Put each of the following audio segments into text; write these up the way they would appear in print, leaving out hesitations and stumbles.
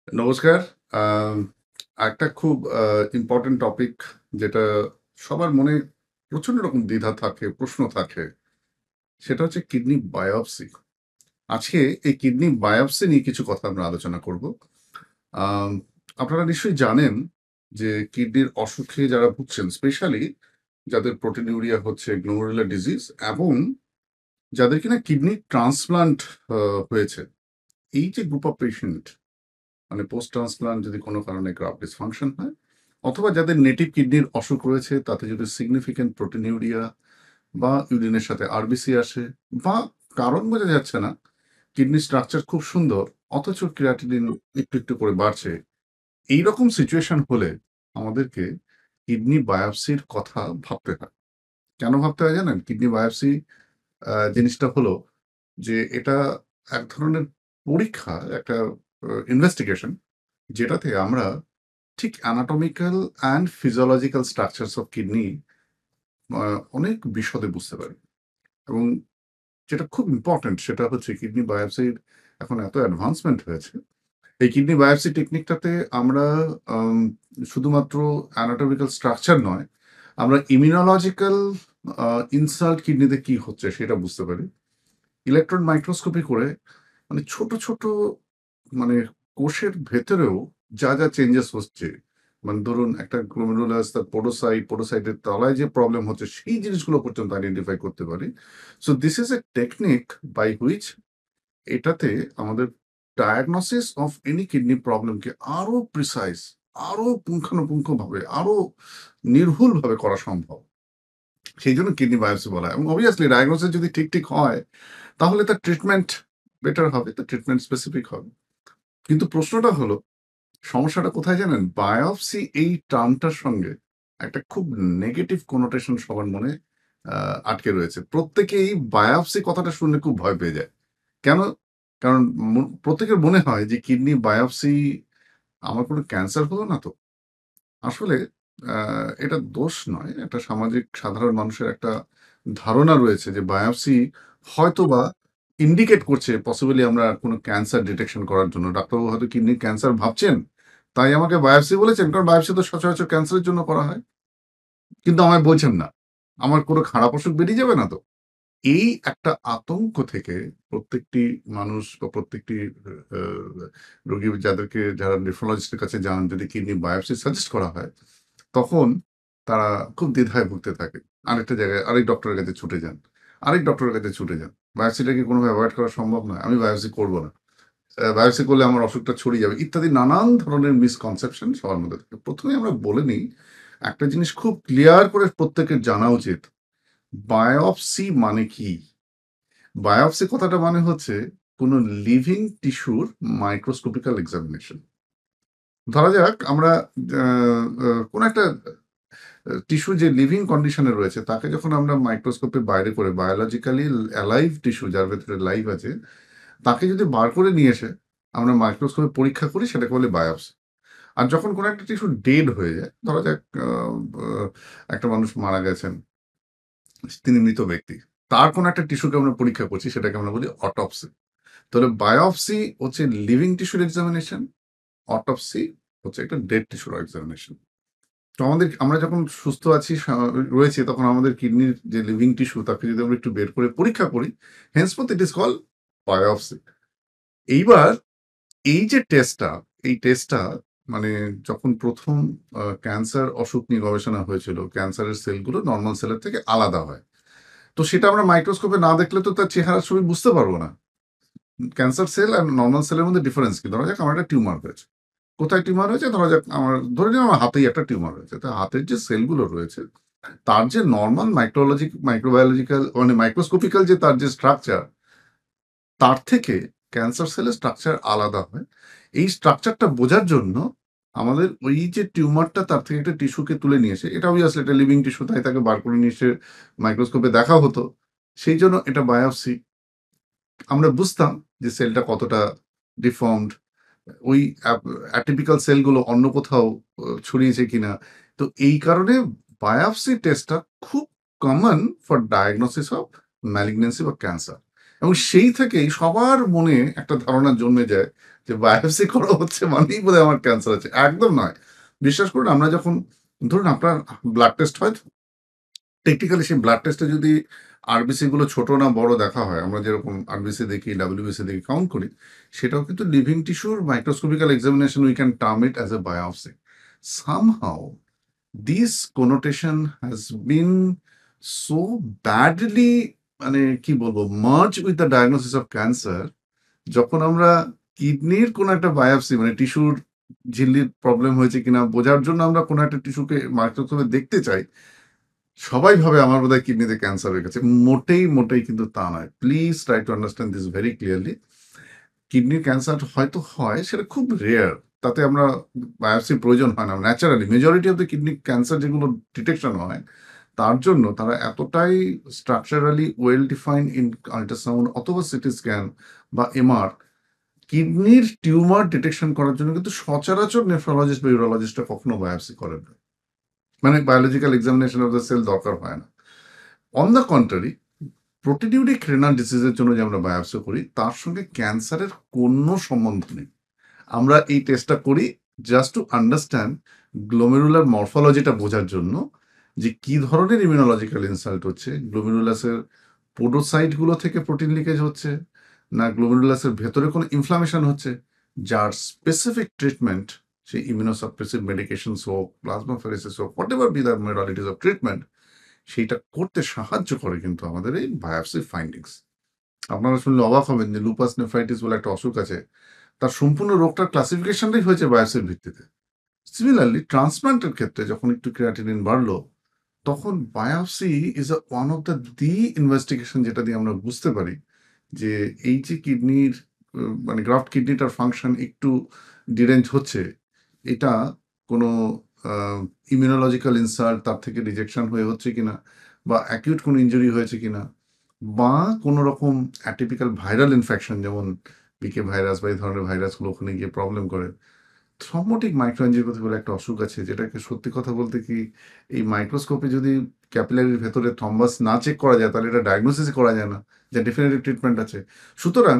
নমস্কার। আম একটা খুব ইম্পোর্টেন্ট টপিক যেটা সবার মনে প্রচন্ড রকম দ্বিধা থাকে, প্রশ্ন থাকে। সেটা হচ্ছে কিডনি বায়োপসি। আজকে এই কিডনি বায়োপসি নিয়ে কিছু কথা আমরা আলোচনা করব। আম আপনারা নিশ্চয়ই জানেন যে কিডনির অসুখে যারা ভুগছেন, স্পেশালি যাদের প্রোটিনিউরিয়া হচ্ছে, গ্লোমেরুলার ডিজিজ এবং যাদের কিনা কিডনি ট্রান্সপ্লান্ট আ হয়েছে। এই যে গ্রুপ অফ পেশেন্ট মানে পোস্ট ট্রান্সপ্লান্ট যদি কোনো কারণে গ্রাফট ডিসফাংশন হয় অথবা যাদের নেটিভ কিডনির অসুখ রয়েছে তাতে যদি সিগনিফিক্যান্ট প্রোটিনিউরিয়া বা ইউরিনের সাথে আরবিসি আসে বা কারণ বোঝা যাচ্ছে না, কিডনি স্ট্রাকচার খুব সুন্দর অথচ ক্রিয়াটিনিন একটু একটু করে বাড়ছে, এইরকম সিচুয়েশন হলে আমাদেরকে কিডনি বায়োপসির কথা ভাবতে হয়। কেন ভাবতে হয় জানেন? কিডনি বায়োপসি জিনিসটা হলো যে এটা এক ধরনের পরীক্ষা, একটা ইনভেস্টিগেশন যেটাতে আমরা ঠিক anatomical and physiological structures of kidney অনেক বিশদে বুঝতে পারি। এবং যেটা খুব ইম্পর্টেন্ট সেটা হচ্ছে কিডনি বায়োপসির এখন এত অ্যাডভান্সমেন্ট হয়েছে। এই কিডনি বায়োপসি টেকনিকটাতে আমরা আম শুধুমাত্র অ্যানাটমিক্যাল স্ট্রাকচার নয়, আমরা ইমিউনোলজিক্যাল ইনসাল্ট কিডনিতে কি হচ্ছে সেটা বুঝতে পারি। ইলেকট্রন মাইক্রোস্কোপি করে মানে ছোট, ছোট মানে কোষের ভেতরেও যা চেঞ্জেস হচ্ছে, মানে ধরুন একটা গ্লোমেরুলাস তার পোডোসাইটের তলায় যে প্রবলেম হচ্ছে সেই জিনিসগুলো পর্যন্ত আইডেন্টিফাই করতে পারি। So this is a technique by which এটাতে আমাদের ডায়াগনোসিস অফ এনি কিডনি প্রবলেমকে আরো প্রিসাইজ, আরো পুঙ্খানুপুঙ্খভাবে, আরো নির্ভুলভাবে করা সম্ভব। সেইজন্য কিডনি বায়োপসি বলা হয় এবং অবভিয়াসলি ডায়াগনোসিস যদি ঠিক হয় তাহলে তার ট্রিটমেন্ট বেটার হবে, তার ট্রিটমেন্ট স্পেসিফিক হবে। কিন্তু প্রশ্নটা হলো, সমস্যাটা কোথায় জানেন? বায়োপসি এই টার্মটার সঙ্গে একটা খুব নেগেটিভ কনোটেশন সবার মনে আ আটকে রয়েছে। প্রত্যেকেই বায়োপসি কথাটা শুনলে খুব ভয় পেয়ে যায়। কেন? কারণ প্রত্যেকের মনে হয় যে কিডনি বায়োপসি আমার কোনো ক্যান্সার হলো না তো? আসলে আ এটা দোষ নয়। এটা সামাজিক সাধারণ মানুষের একটা ধারণা রয়েছে যে বায়োপসি হয়তোবা ইন্ডিকেট করছে পসিবলি আমরা কোনো ক্যান্সার ডিটেকশন করার জন্য। ডাক্তারবাবু হয়তো কিডনির ক্যান্সার ভাবছেন, তাই আমাকে বায়োপসি বলেছেন। কারণ বায়োপসি তো সচরাচর ক্যান্সারের জন্য করা হয়। কিন্তু আমায় বলছেন না। আমার কোনো খারাপ অসুখ বেরিয়ে যাবে না তো? এই একটা আতঙ্ক থেকে প্রত্যেকটি মানুষ বা প্রত্যেকটি আ রোগী যাদেরকে যারা নেফ্রোলজিস্টের কাছে যান, যদি কিডনি বায়োপসি সাজেস্ট করা হয়, তখন তারা খুব দ্বিধায় ভুগতে থাকে। আরেকটা জায়গায় আরেক ডক্টরের কাছে ছুটে যান। আরেক ডক্টরের কাছে ছুটে যান। বায়োপসিটা কি কোনোভাবে এভয়েড করা সম্ভব নয়? আমি বায়োপসি করব না। বায়োপসি করলে আমার অসুখটা ছড়িয়ে যাবে ইত্যাদি নানান ধরনের মিসকনসেপশন সবার মধ্যে থাকে। ১ম এ আমরা বলে নিই, একটা জিনিস খুব ক্লিয়ার করে প্রত্যেকের জানা উচিত। বায়োপসি মানে কি? বায়োপসি কথাটা মানে হচ্ছে কোনো লিভিং টিস্যুর মাইক্রোস্কোপিক্যাল এক্সামিনেশন। ধরা যাক আমরা আ আ কোনো একটা টিস্যু যে লিভিং কন্ডিশন এ রয়েছে তাকে যখন আমরা মাইক্রোস্কোপের বাইরে করে বায়োলজিক্যালি অ্যালাইভ টিস্যু যার ভেতরে লাইফ আছে, তাকে যদি বার করে নিয়ে এসে আমরা মাইক্রোস্কোপে পরীক্ষা করি সেটাকে বলে বায়োপসি। আর যখন কোনো একটা টিস্যু ডেড হয়ে যায়, ধরা যাক আ আ একটা মানুষ মারা গেছেন, তিনি মৃত ব্যক্তি। তার কোনো একটা টিস্যুকে আমরা পরীক্ষা করছি সেটাকে আমরা বলি অটোপসি। তাহলে বায়োপসি হচ্ছে লিভিং টিস্যুর এক্সামিনেশন, অটোপসি হচ্ছে একটা ডেড টিস্যুর এক্সামিনেশন। তো আমরা যখন সুস্থ আছি রয়েছি তখন আমাদের কিডনির যে লিভিং টিস্যু তাকে যদি আমরা একটু বের করে পরীক্ষা করি, henceforth it is called biopsy. এইবার এই যে টেস্টটা, এই টেস্টটা মানে যখন ১ম ক্যান্সার অসুখ নিয়ে গবেষণা হয়েছিল, ক্যান্সারের সেলগুলো নরমাল সেলের থেকে আলাদা হয়। তো সেটা আমরা মাইক্রোস্কোপে না দেখলে তো তার চেহারার ছবি বুঝতে পারব না। ক্যান্সার সেল আর নরমাল সেলের মধ্যে ডিফারেন্স কি? ধরা যাক আমার একটা টিউমার হয়েছে। কোথায় টিউমার হয়েছে? ধরা যাক ধরে নিন আমার হাতেই একটা টিউমার হয়েছে। তো হাতের যে সেলগুলো রয়েছে, তার যে নরমাল মাইক্রোবায়োলজিক্যাল মানে মাইক্রোস্কোপিক্যাল যে তার যে স্ট্রাকচার, তার থেকে ক্যান্সার সেলের স্ট্রাকচার আলাদা হয়। এই স্ট্রাকচারটা বোঝার জন্য আমাদের ওই যে টিউমারটা তার থেকে একটা টিস্যুকে তুলে নিয়ে এসে, এটা obviously একটা লিভিং টিস্যু তাই তাকে বার করে নিয়ে এসে মাইক্রোস্কোপে দেখা হতো। সেইজন্য এটা বায়োপসি। আমরা বুঝতাম যে সেলটা কতটা ডিফর্মড, ওই অ্যাটিপিক্যাল সেলগুলো অন্য কোথাও ছড়িয়েছে কিনা। তো এই কারণে বায়োপসি টেস্টটা খুব common for diagnosis of malignancy বা ক্যান্সার। এবং সেই থেকেই সবার মনে একটা ধারণা জন্মে যায় যে বায়োপসি করা হচ্ছে মানেই বোধহয় আমার ক্যান্সার আছে। একদম নয়। বিশ্বাস করুন আমরা যখন ধরুন আপনার ব্লাড টেস্ট হয়, টেকনিক্যালি সেই ব্লাড টেস্টে যদি আরবিসি গুলো ছোট না বড় দেখা হয়, আমরা যেরকম আরবিসি দেখি, ডাব্লিউবিসি দেখি, কাউন্ট করি, সেটাও কিন্তু লিভিং টিস্যুর microscopical examination we can term it as a biopsy. Somehow this connotation has been so badly মানে কি বলবো merge with the diagnosis of cancer. যখন আমরা কিডনির কোনো একটা বায়োপসি মানে টিস্যুর ঝিল্লির প্রবলেম হয়েছে কিনা বোঝার জন্য আমরা কোনো একটা টিস্যুকে মাইক্রোস্কোপে দেখতে চাই, সবাই ভাবে আমার বোধহয় কিডনিতে ক্যান্সার হয়ে গেছে। মোটেই কিন্তু তা নয়। Please try to understand this very clearly. কিডনির ক্যান্সার হয়তো হয়, সেটা খুব রেয়ার। তাতে আমরা বায়োপসির প্রয়োজন হয় না। Naturally majority of the kidney cancer যেগুলো ডিটেকশন হয়, তার জন্য তারা এতটাই structurally well defined in ultrasound অথবা সিটি স্ক্যান বা এমআর, কিডনির টিউমার ডিটেকশন করার জন্য কিন্তু সচরাচর নেফ্রোলজিস্ট বা ইউরোলজিস্টরা কখনো বায়োপসি করেন না। মানে biological examination of the cell দরকার হয় না। On the contrary, proteinuric renal ডিজিজের জন্য যে আমরা বায়োপসি করি, তার সঙ্গে ক্যান্সারের কোনো সম্বন্ধ নেই। আমরা এই টেস্টটা করি জাস্ট টু আন্ডারস্ট্যান্ড গ্লোমেরুলার মরফোলজিটা বোঝার জন্য, যে কি ধরনের ইমিউনোলজিক্যাল ইনসাল্ট হচ্ছে, গ্লোমেরুলাসের পোডোসাইট গুলো থেকে প্রোটিন লিকেজ হচ্ছে, না গ্লোমেরুলাসের ভেতরে কোনো ইনফ্লামেশন হচ্ছে, যার স্পেসিফিক ট্রিটমেন্ট, সেই ইমিউনোসাপ্রেসিভ মেডিকেশনস হোক, প্লাজমাফেরেসিস হোক, whatever be the modalities of treatment, সেইটা করতে সাহায্য করে কিন্তু আমাদের এই বায়োপসি ফাইন্ডিংস। আপনারা শুনলে অবাক হবেন যে লুপাস নেফ্রাইটিস বলে একটা অসুখ আছে, তার সম্পূর্ণ রোগটার ক্লাসিফিকেশনটাই হয়েছে বায়োপসির ভিত্তিতে। সিমিলারলি ট্রান্সপ্লান্টের ক্ষেত্রে যখন একটু ক্রিয়াটিনিন বাড়লো, তখন biopsy is one of the investigation যেটা দিয়ে আমরা বুঝতে পারি যে এই যে কিডনির মানে গ্রাফট কিডনিটার ফাংশন একটু ডিরেঞ্জ হচ্ছে, এটা কোনো ইমিউনোলজিক্যাল ইনসাল্ট তার থেকে রিজেকশন হয়ে হচ্ছে কিনা, বা অ্যাকিউট কোনো ইনজুরি হয়েছে কিনা, বা কোনো রকম অ্যাটিপিক্যাল ভাইরাল ইনফেকশন যেমন পিকে ভাইরাস বা এই ধরনের ভাইরাসগুলো ওখানে গিয়ে প্রবলেম করে। থ্রম্বোটিক মাইক্রোএনজিওপ্যাথি বলে একটা অসুখ আছে, যেটাকে সত্যি কথা বলতে কি এই মাইক্রোস্কোপে যদি ক্যাপিলারির ভেতরে থ্রম্বাস না চেক করা যায়, তাহলে এটা ডায়াগনোসিস করা যায় না, যে ডেফিনেটিভ ট্রিটমেন্ট আছে। সুতরাং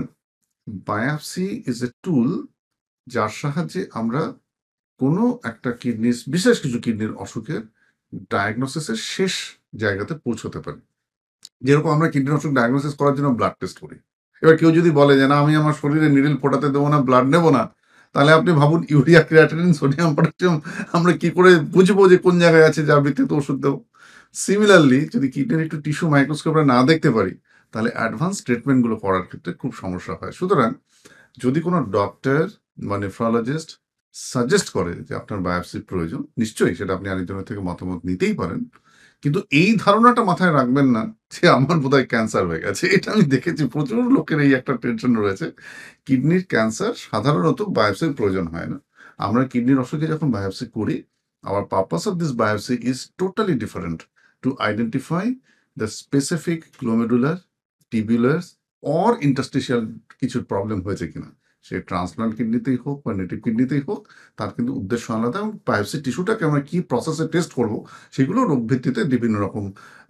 বায়োপসি ইজ এ টুল যার সাহায্যে আমরা কোনো একটা কিডনির, বিশেষ কিছু কিডনির অসুখের ডায়াগনোসিসের শেষ জায়গাতে পৌঁছতে পারি। যেরকম আমরা কিডনির অসুখ ডায়াগনোসিস করার জন্য ব্লাড টেস্ট করি। এবার কেউ যদি বলে যে না আমি আমার শরীরে নিডল ফোটাতে দেবো না, ব্লাড নেবো না, তাহলে আপনি ভাবুন ইউরিয়া, ক্রিয়াটিনিন, সোডিয়াম, পটাশিয়াম আমরা কি করে বুঝবো যে কোন জায়গায় আছে যার ভিত্তিতে ওষুধ দেবো? সিমিলারলি যদি কিডনির একটু টিস্যু মাইক্রোস্কোপে না দেখতে পারি, তাহলে অ্যাডভান্স ট্রিটমেন্টগুলো করার ক্ষেত্রে খুব সমস্যা হয়। সুতরাং যদি কোনো ডক্টর বা নেফ্রোলজিস্ট সাজেস্ট করে যে আপনার বায়োপসির প্রয়োজন, নিশ্চয়ই সেটা আপনি আরেকজনের থেকে মতামত নিতেই পারেন, কিন্তু এই ধারণাটা মাথায় রাখবেন না যে আমার বোধহয় ক্যান্সার হয়ে গেছে। এটা আমি দেখেছি প্রচুর লোকের এই একটা টেনশন রয়েছে। কিডনির ক্যান্সার সাধারণত বায়োপসির প্রয়োজন হয় না। আমরা কিডনির অসুখে যখন বায়োপসি করি, our purpose of this biopsy is totally different, to identify the specific glomerular, tubular or interstitial কিছু প্রবলেম হয়েছে কিনা। সে ট্রান্সপ্লান্ট কিডনিতেই হোক বা নেটিভ কিডনিতেই হোক, তার কিন্তু উদ্দেশ্য আলাদা, এবং বায়োপসি টিস্যুটাকে আমরা কি প্রসেসে টেস্ট করব, সেগুলো রোগ ভিত্তিতে বিভিন্ন রকম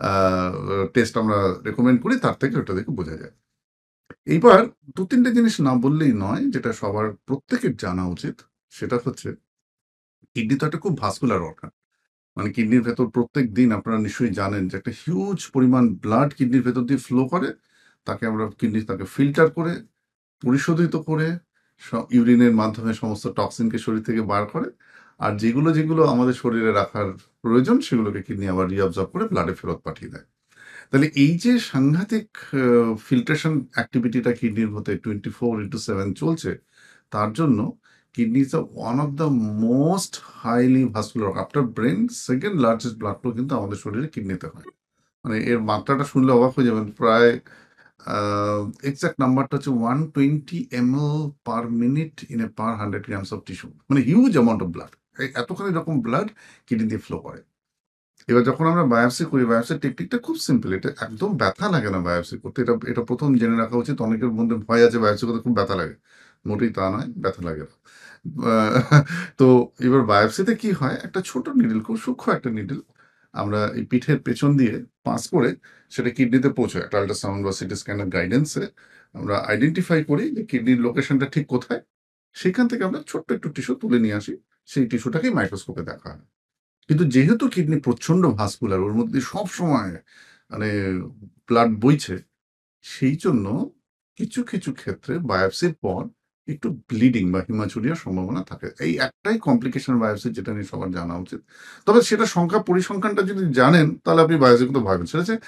টেস্ট আমরা রেকমেন্ড করি, তার থেকে ওটা দেখে বোঝা যায়। এইবার ২-৩টে জিনিস না বললেই নয়, যেটা সবার প্রত্যেকের জানা উচিত। সেটা হচ্ছে কিডনি তো একটা খুব ভাস্কুলার অর্গান। মানে কিডনির ভেতর প্রত্যেক দিন আপনারা নিশ্চয়ই জানেন যে একটা হিউজ পরিমাণ ব্লাড কিডনির ভেতর দিয়ে ফ্লো করে। তাকে আমরা কিডনি তাকে ফিল্টার করে, পরিশোধিত করে, ইউরিনের মাধ্যমে সমস্ত টক্সিনকে শরীর থেকে বার করে। আর যেগুলো আমাদের শরীরে রাখার প্রয়োজন, সেগুলোকে কিডনি আবার রিঅবজর্ব করে ব্লাডে ফেরত পাঠিয়ে দেয়। তাহলে এই যে সাংঘাতিক ফিল্ট্রেশন অ্যাক্টিভিটিটা কিডনির মধ্যে 24/7 চলছে, তার জন্য kidney is one of the most highly vascular, after brain second largest blood flow কিন্তু আমাদের শরীরে কিডনিতে হয়। মানে এর মাত্রাটা শুনলে অবাক হয়ে যাবেন। প্রায় এক্সাক্ট নাম্বারটা হচ্ছে 120 ml per minute in a per 100 grams of tissue, মানে হিউজ অ্যামাউন্ট অফ ব্লাড। এতখানি রকম ব্লাড কিডনি দিয়ে ফ্লো করে। এবার যখন আমরা বায়োপসি করি, বায়োপসির টেকনিকটা খুব সিম্পল। এটা একদম ব্যথা লাগে না বায়োপসি করতে। এটা এটা ১ম জেনে রাখা উচিত। অনেকের মধ্যে ভয় আছে বায়োপসি করতে খুব ব্যথা লাগে। মোটেই তা নয়, ব্যথা লাগে না। আ তো এবার বায়োপসিতে কি হয়? একটা ছোট নিডল, খুব সূক্ষ্ম একটা নিডল আমরা এই পিঠের পেছন দিয়ে পাস করে সেটা কিডনিতে পৌঁছায়। একটা আল্ট্রাসাউন্ড বা সিটি স্ক্যানের গাইডেন্সে আমরা আইডেন্টিফাই করি যে কিডনির লোকেশনটা ঠিক কোথায়। সেখান থেকে আমরা ছোট্ট একটু টিস্যু তুলে নিয়ে আসি। সেই টিস্যুটাকেই মাইক্রোস্কোপে দেখা হয়। কিন্তু যেহেতু কিডনি প্রচন্ড ভাস্কুলার, ওর মধ্যে সবসময় মানে ব্লাড বইছে, সেই জন্য কিছু ক্ষেত্রে বায়োপসির পর একটু ব্লিডিং বা হিমাচুরিয়ার সম্ভাবনা থাকে। এই একটাই কমপ্লিকেশন বায়োপসি, যেটা নিয়ে সবার জানা উচিত। তবে সেটা পরিসংখ্যানটা যদি জানেন, তাহলে আপনি বায়োপসি কিন্তু ভয় পাবেন। সেটা হচ্ছে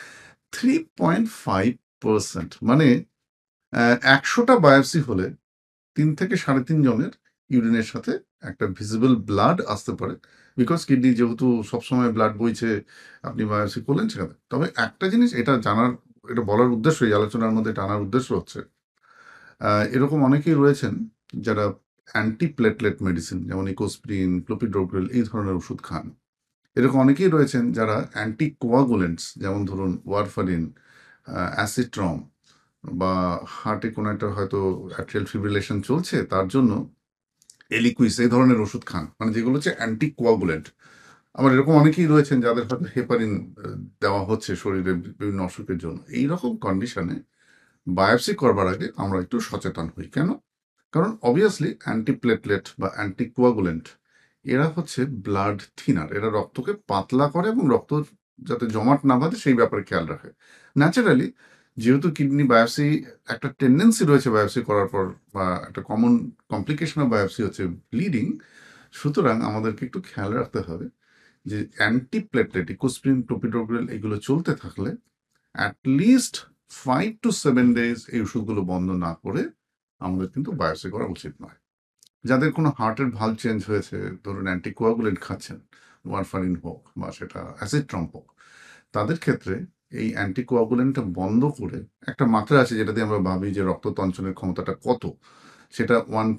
3.5%, মানে ১০০টা বায়োপসি হলে ৩ থেকে ৩.৫ জনের ইউরিনের সাথে একটা ভিজিবল ব্লাড আসতে পারে। বিকজ কিডনি যেহেতু সবসময় ব্লাড বইছে, আপনি বায়োপসি করলেন সেখানে। তবে একটা জিনিস এটা জানার, এটা বলার উদ্দেশ্য, এই আলোচনার মধ্যে এটা আনার উদ্দেশ্য হচ্ছে, এরকম অনেকেই রয়েছেন যারা অ্যান্টি প্লেটলেট মেডিসিন যেমন ইকোস্প্রিন, ক্লোপিডোগ্রেল এই ধরনের ওষুধ খান। এরকম অনেকেই রয়েছেন যারা অ্যান্টি কোয়াগুলেন্টস যেমন ধরুন ওয়ারফারিন, অ্যাসিট্রম, বা হার্টে কোনো একটা হয়তো অ্যাট্রিয়াল ফিব্রিলেশন চলছে, তার জন্য এলিকুইস এই ধরনের ওষুধ খান, মানে যেগুলো হচ্ছে অ্যান্টি কোয়াগুলেন্ট। আবার এরকম অনেকেই রয়েছেন যাদের হয়তো হেপারিন দেওয়া হচ্ছে শরীরে বিভিন্ন অসুখের জন্য। এইরকম কন্ডিশনে বায়োপসি করবার আগে আমরা একটু সচেতন হই। কেন? কারণ অবভিয়াসলি অ্যান্টিপ্লেটলেট বা অ্যান্টিকোয়াগুলেন্ট এরা হচ্ছে ব্লাড থিনার, এরা রক্তকে পাতলা করে এবং রক্ত যাতে জমাট না বাঁধে সেই ব্যাপারে খেয়াল রাখে। ন্যাচারালি যেহেতু কিডনি বায়োপসি একটা টেন্ডেন্সি রয়েছে বায়োপসি করার পর, বা একটা কমন কমপ্লিকেশন অফ বায়োপসি হচ্ছে ব্লিডিং, সুতরাং আমাদেরকে একটু খেয়াল রাখতে হবে যে অ্যান্টিপ্লেটলেট ইকোস্প্রিন, ক্লোপিডোগ্রেল এগুলো চলতে থাকলে অ্যাটলিস্ট 5 to 7 days এই ওষুধগুলো বন্ধ না করে আমাদের কিন্তু বায়োপসি করা উচিত নয়। যাদের কোনো হার্টের ভালভ চেঞ্জ হয়েছে, ধরুন অ্যান্টিকোয়াগুলেন্ট খাচ্ছেন, ওয়ারফারিন হোক বা সেটা অ্যাসিডট্রম হোক, তাদের ক্ষেত্রে এই অ্যান্টিকোয়াগুলেন্টটা বন্ধ করে একটা মাত্রা আছে যেটা দিয়ে আমরা ভাবি যে রক্ত তঞ্চনের ক্ষমতাটা কত, সেটা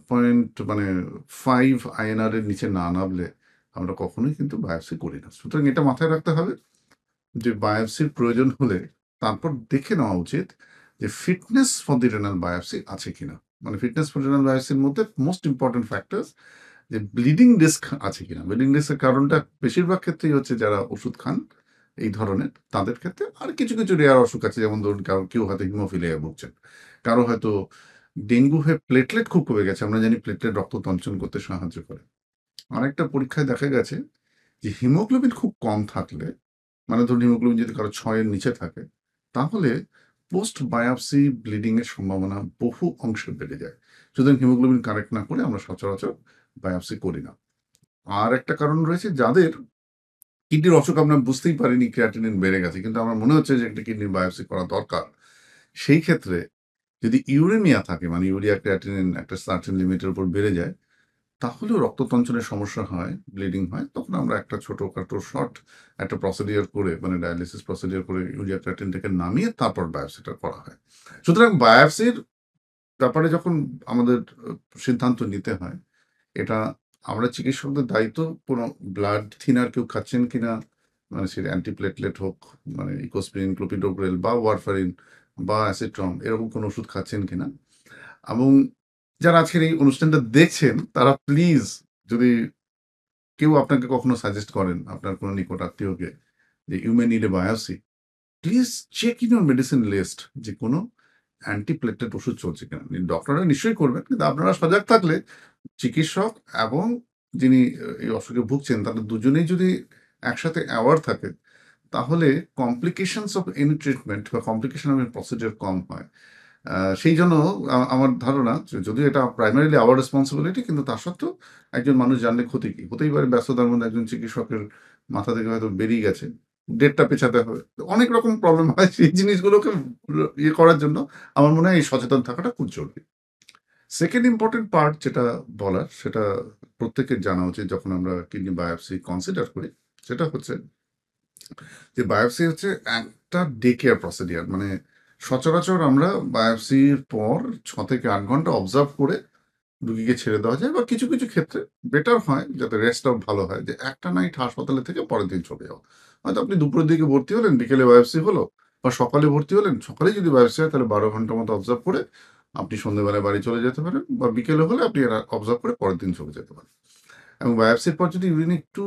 1.5 INR এর নিচে না নামলে আমরা কখনোই কিন্তু বায়োপসি করি না। সুতরাং এটা মাথায় রাখতে হবে যে বায়োপসির প্রয়োজন হলে তারপর দেখে নেওয়া উচিত যে fitness for the renal biopsy আছে কিনা। মানে ফিটনেস ফর রেনাল বায়োপসির মধ্যে মোস্ট ইম্পর্টেন্ট ফ্যাক্টরস যে ব্লিডিং রিস্ক আছে কিনা। ব্লিডিং রিস্কের কারণটা বেশিরভাগ ক্ষেত্রেই হচ্ছে যারা ওষুধ খান এই ধরনের, তাদের ক্ষেত্রে। আর কিছু রেয়ার অসুখ আছে, যেমন ধরুন কেউ হয়তো হিমোফিলিয়া ভুগছেন, কারো হয়তো ডেঙ্গু হয়ে প্লেটলেট খুব কমে গেছে। আমরা জানি প্লেটলেট রক্ত তঞ্চন করতে সাহায্য করে। আরেকটা পরীক্ষায় দেখা গেছে যে হিমোগ্লোবিন খুব কম থাকলে, মানে ধরুন হিমোগ্লোবিন যদি কারো 6-এর নিচে থাকে, তাহলে পোস্ট বায়োপসি ব্লিডিং এর সম্ভাবনা বহু অংশে বেড়ে যায়। সুতরাং হিমোগ্লোবিন কারেক্ট না করে আমরা সচরাচর বায়োপসি করি না। আর একটা কারণ রয়েছে, যাদের কিডনির অসুখ আমরা বুঝতেই পারিনি ক্রিয়াটিনিন বেড়ে গেছে, কিন্তু আমার মনে হচ্ছে যে একটা কিডনির বায়োপসি করা দরকার। সেই ক্ষেত্রে যদি ইউরেমিয়া থাকে, মানে ইউরিয়া ক্রিয়াটিনিন একটা সার্টেন লিমিটের উপর বেড়ে যায়, তাহলেও রক্ততঞ্চনের সমস্যা হয়, ব্লিডিং হয়, তখন আমরা একটা ছোটখাটো শর্ট একটা প্রসিডিওর করে, মানে ডায়ালিসিস প্রসিডিওর করে ইউরিয়া ক্রিয়াটিনটাকে নামিয়ে তারপর বায়োপসিটা করা হয়। সুতরাং বায়োপসির ব্যাপারে যখন আমাদের সিদ্ধান্ত নিতে হয়, এটা আমরা চিকিৎসকদের দায়িত্ব কোনো ব্লাড থিনার কেউ খাচ্ছেন কিনা, মানে সেটা অ্যান্টিপ্লেটলেট হোক, মানে ইকোস্প্রিন, ক্লোপিডোগ্রেল বা ওয়ারফারিন বা অ্যাসিট্রম এরকম কোনো ওষুধ খাচ্ছেন কিনা। এবং যারা আজকের এই অনুষ্ঠানটা দেখছেন তারা প্লিজ, যদি কেউ আপনাকে কখনো সাজেস্ট করেন আপনার কোনো নিকট আত্মীয়কে যে you may need a biopsy, please check in your medicine list যে কোনো অ্যান্টিপ্লেটলেট ওষুধ চলছে কিনা। ডক্টররা নিশ্চয়ই করবেন, কিন্তু আপনারা সজাগ থাকলে চিকিৎসক এবং যিনি এই অসুখে ভুগছেন, তাদের দুজনেই যদি একসাথে অ্যাওয়ার থাকে, তাহলে কমপ্লিকেশনস অফ এনি ট্রিটমেন্ট বা কমপ্লিকেশন অফ এনি প্রসিডিওর কম হয়। সেই জন্য আমার ধারণা যদিও এটা প্রাইমারিলি আওয়ার রেসপন্সিবিলিটি, কিন্তু তা সত্ত্বেও একজন মানুষ জানলে ক্ষতি কি? হতেই পারে ব্যস্ততার মধ্যে একজন চিকিৎসকের মাথা থেকে হয়তো বেরিয়ে গেছে, ডেটটা পেছাতে হবে, অনেক রকম প্রবলেম হয়। সেই জিনিসগুলোকে ইয়ে করার জন্য আমার মনে হয় এই সচেতন থাকাটা খুব জরুরি। সেকেন্ড ইম্পর্টেন্ট পার্ট যেটা বলার, সেটা প্রত্যেকের জানা উচিত যখন আমরা কিডনি বায়োপসি কনসিডার করি, সেটা হচ্ছে যে বায়োপসি হচ্ছে একটা ডে কেয়ার প্রসিডিয়ার। মানে সচরাচর আমরা বায়োপসির পর 6 থেকে 8 ঘন্টা অবজার্ভ করে রুগীকে ছেড়ে দেওয়া যায়, বা কিছু ক্ষেত্রে বেটার হয় যাতে রেস্টটাও ভালো হয়, যে একটা নাইট হাসপাতালে থেকে পরের দিন চলে যাও। হয়তো আপনি দুপুরের দিকে ভর্তি হলেন, বিকেলে বায়োপসি হলো, বা সকালে ভর্তি হলেন, সকালে যদি বায়োপসি হয় তাহলে 12 ঘন্টার মতো অবজার্ভ করে আপনি সন্ধ্যেবেলায় বাড়ি চলে যেতে পারেন, বা বিকেলে হলে আপনি এরা অবজার্ভ করে পরের দিন চলে যেতে পারেন। এবং বায়োপসির পর যদি ইউরিন একটু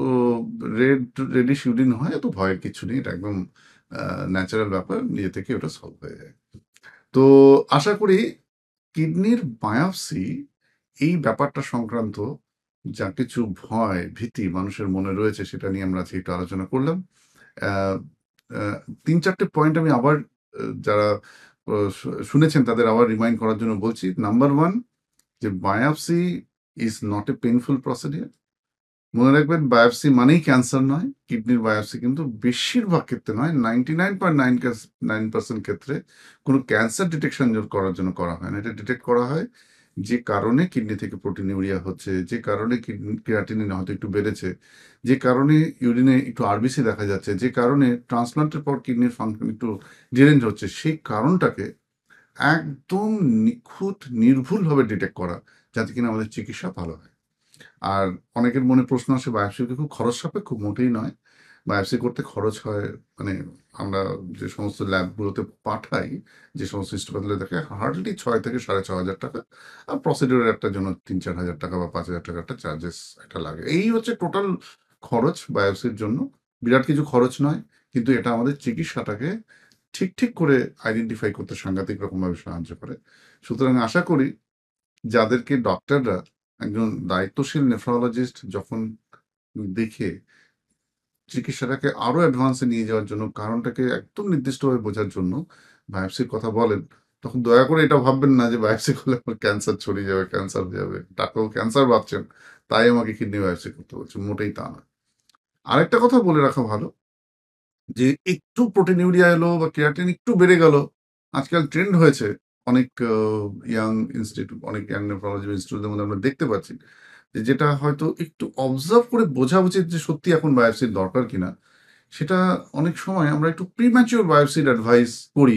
রেডিশ ইউরিন হয়, তো ভয়ের কিছু নেই, এটা একদম ন্যাচারাল ব্যাপার, নিজে থেকে ওটা সলভ হয়ে যায়। তো আশা করি কিডনির বায়োপসি এই ব্যাপারটা সংক্রান্ত যা কিছু ভয়, ভীতি মানুষের মনে রয়েছে সেটা নিয়ে আমরা আজকে একটু আলোচনা করলাম। আ আ ৩-৪ টে পয়েন্ট আমি আবার যারা শুনেছেন তাদের আবার রিমাইন্ড করার জন্য বলছি। নাম্বার 1, যে biopsy is not a painful procedure. মনে রাখবেন বায়োপসি মানেই ক্যান্সার নয়। কিডনির বায়োপসি কিন্তু বেশিরভাগ ক্ষেত্রে নয়, 99.9% ক্ষেত্রে কোনো ক্যান্সার ডিটেকশন করার জন্য করা হয় না। এটা ডিটেক্ট করা হয় যে কারণে কিডনি থেকে প্রোটিনিউরিয়া হচ্ছে, যে কারণে ক্রিয়াটিনিন হয়তো একটু বেড়েছে, যে কারণে ইউরিনে একটু আরবিসি দেখা যাচ্ছে, যে কারণে ট্রান্সপ্লান্টের পর কিডনির ফাংশন একটু ডিরেঞ্জ হচ্ছে, সেই কারণটাকে একদম নিখুঁত নির্ভুলভাবে ডিটেক্ট করা, যাতে কিনা আমাদের চিকিৎসা ভালো হয়। আর অনেকের মনে প্রশ্ন আসে বায়োপসি কি খুব খরচ সাপেক্ষ? মোটেই নয়। বায়োপসি করতে খরচ হয়, মানে আমরা যে সমস্ত ল্যাবগুলোতে পাঠাই, যে সমস্ত হিস্টোপ্যাথি দেখে হার্ডলি ৬ থেকে ৳৬,৫০০। আর প্রসিডিউর একটার জন্য ৳৩-৪,০০০ বা ৳৫,০০০ একটা চার্জেস একটা লাগে। এই হচ্ছে টোটাল খরচ বায়োপসির জন্য। বিরাট কিছু খরচ নয়। কিন্তু এটা আমাদের চিকিৎসাটাকে ঠিক করে আইডেন্টিফাই করতে সাংঘাতিক রকমভাবে সাহায্য করে। সুতরাং আশা করি যাদেরকে ডক্টররা একজন দায়িত্বশীল নেফ্রোলজিস্ট যখন দেখে চিকিৎসাটাকে আরো অ্যাডভান্সে নিয়ে যাওয়ার জন্য, কারণটাকে একদম নির্দিষ্টভাবে বোঝার জন্য বায়োপসির কথা বলেন, তখন দয়া করে এটা ভাববেন না যে বায়োপসি করলে আমার ক্যান্সার ছড়িয়ে যাবে, ক্যান্সার হয়ে যাবে। ডাক্তারবাবু ক্যান্সার ভাবছেন, তাই আমাকে কিডনি বায়োপসি করতে বলছে। মোটেই তা না। আরেকটা কথা বলে রাখা ভালো, যে একটু প্রোটিনিউরিয়া এলো বা ক্রিয়াটিন একটু বেড়ে গেল, আজকাল ট্রেন্ড হয়েছে অনেক অনেক ইয়াং নেফ্রোলজি ইনস্টিটিউটের মধ্যে আমরা দেখতে পাচ্ছি যে যেটা হয়তো একটু অবজার্ভ করে বোঝা উচিত যে সত্যি এখন বায়োপসির দরকার কিনা। সেটা অনেক সময় আমরা একটু প্রিম্যাচিওর বায়োপসির অ্যাডভাইস করি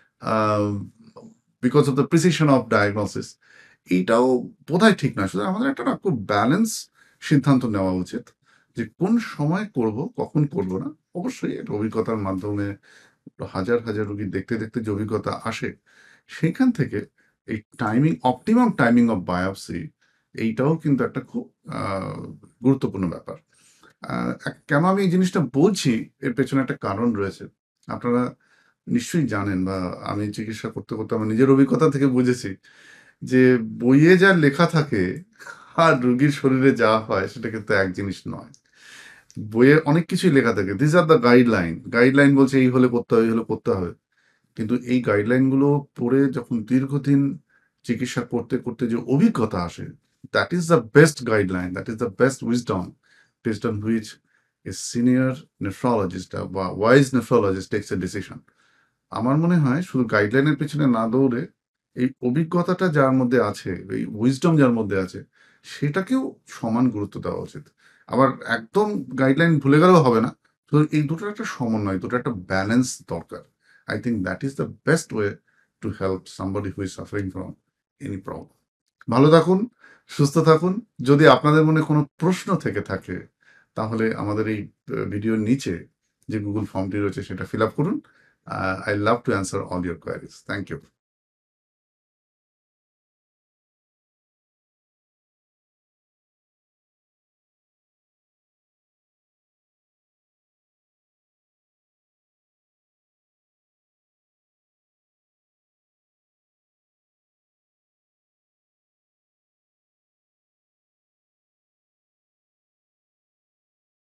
because of the precision of diagnosis. এইটাও বোধহয় ঠিক না। সুতরাং আমাদের একটা না খুব ব্যালেন্স সিদ্ধান্ত নেওয়া উচিত যে কোন সময় করব, কখন করব না। অবশ্যই এটা অভিজ্ঞতার মাধ্যমে হাজার রোগী দেখতে যে অভিজ্ঞতা আসে, সেখান থেকে এই অপটিমাম টাইমিং অফ বায়োপসি এইটাও কিন্তু একটা খুব আ গুরুত্বপূর্ণ ব্যাপার। আ কেন আমি এই জিনিসটা বলছি, এর পেছনে একটা কারণ রয়েছে। আপনারা নিশ্চয়ই জানেন, বা আমি চিকিৎসা করতে আমার নিজের অভিজ্ঞতা থেকে বুঝেছি যে বইয়ে যা লেখা থাকে আর রোগীর শরীরে যা হয় সেটা কিন্তু এক জিনিস নয়। বইয়ে অনেক কিছুই লেখা থাকে। These are the guideline. Guideline বলছে এই হলে করতে হবে, এই হলে করতে হবে। কিন্তু এই গাইডলাইন গুলো পড়ে যখন দীর্ঘদিন চিকিৎসা করতে যে অভিজ্ঞতা আসে, that is the best guideline, that is the best wisdom based on which a senior nephrologist বা wise nephrologist takes a decision. আমার মনে হয় শুধু গাইডলাইনের পেছনে না দৌড়ে এই অভিজ্ঞতাটা যার মধ্যে আছে, এই উইজডম যার মধ্যে আছে, সেটাকেও সমান গুরুত্ব দেওয়া উচিত। আবার একদম গাইডলাইন ভুলে গেলেও হবে না। তো এই দুটোর একটা সমন্বয়, দুটোর একটা ব্যালেন্স দরকার। I think that is the best way to help somebody who is suffering from any problem. ভালো থাকুন, সুস্থ থাকুন। যদি আপনাদের মনে কোনো প্রশ্ন থেকে থাকে, তাহলে আমাদের এই ভিডিওর নিচে যে Google ফর্মটি রয়েছে সেটা ফিল আপ করুন। I love to answer all your queries. Thank you.